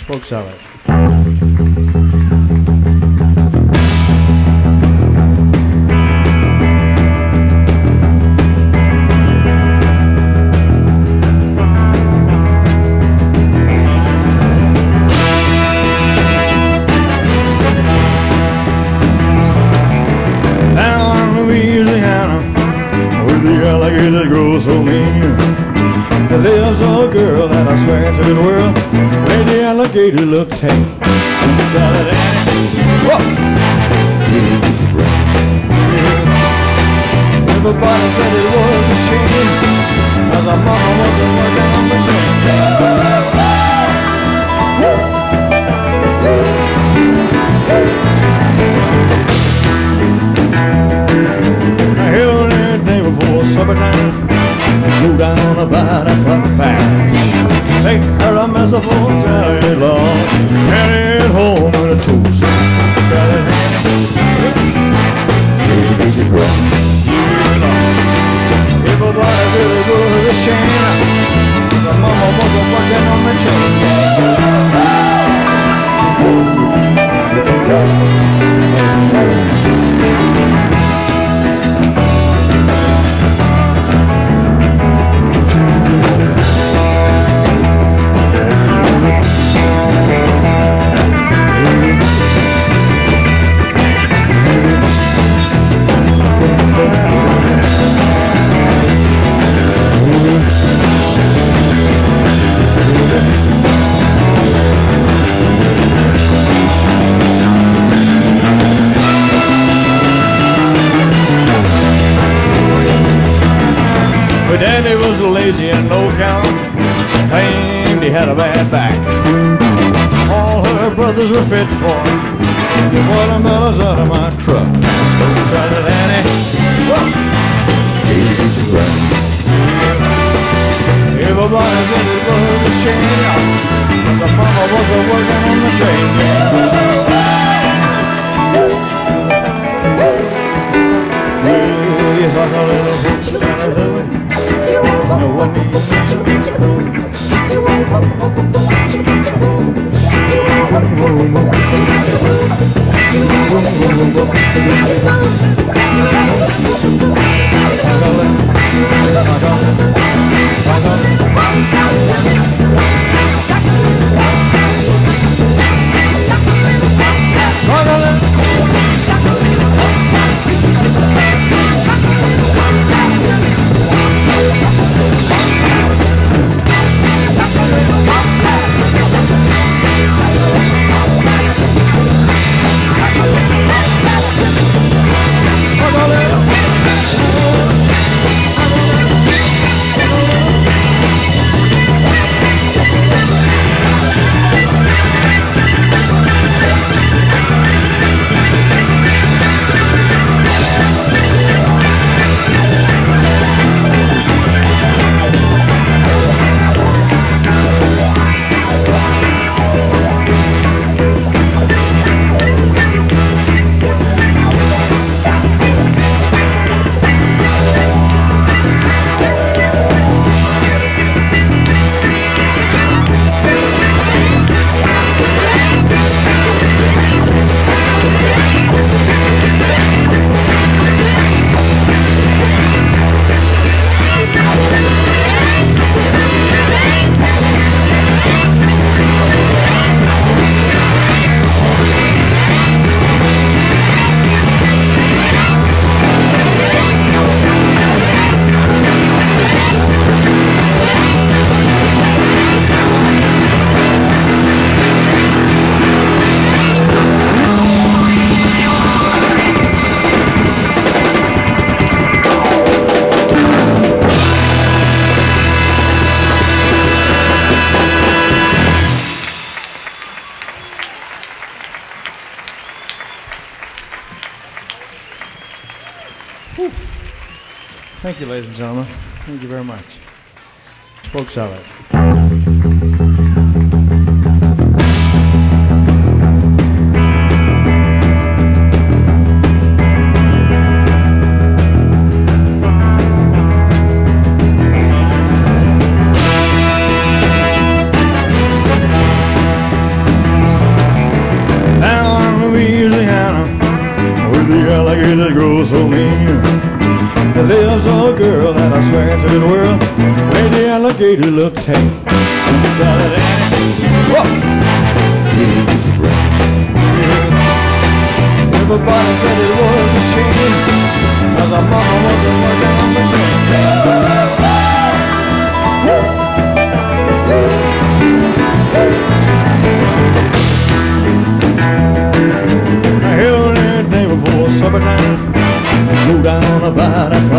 Spoke salad. Alligator grows so mean. There's a girl that I swear to the world made the alligator look tame. Everybody said it was a shame, as her mama wasn't working on the chain. Before supper time, go down about a truck bash. Make her a mess of old Charlie Law, carry it home in a toast. Charlie everybody said it was a shame, the mama wasn't working on the chain. Daddy was lazy and no count, claimed he had a bad back. All her brothers were fit for the watermelons out of my truck. So tried to Danny, everybody said it was a shame, the mama wasn't working on the train. Yes, I got a little no one needs Thank you, ladies and gentlemen. Thank you very much. Spoke salad. Louisiana, where the alligators grow so mean. There's a girl that I swear to the world made the alligator look tame. Everybody said it was a shame, 'cause her mama wasn't working on the chain. Every day before supper time, go down by the car.